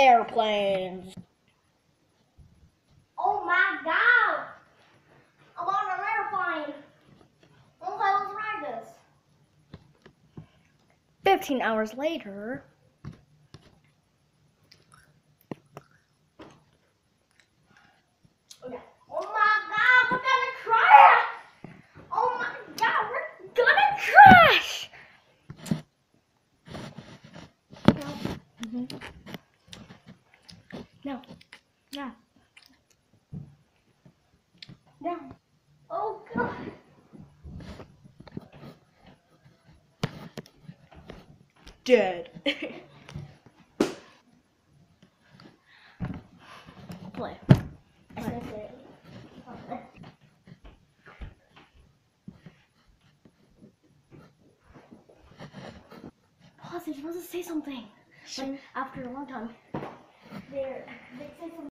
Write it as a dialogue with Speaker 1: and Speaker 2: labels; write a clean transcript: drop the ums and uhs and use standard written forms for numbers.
Speaker 1: airplanes.
Speaker 2: Oh my god! I'm on an airplane. Okay, let's ride this.
Speaker 1: 15 hours later.
Speaker 2: Okay. Oh my god, we're gonna crash! Oh my god, we're gonna
Speaker 1: Crash! No. No. No.
Speaker 2: Oh god.
Speaker 1: Dead. Play.
Speaker 2: Pause, you're supposed to say something. Like, after a long time. They say something.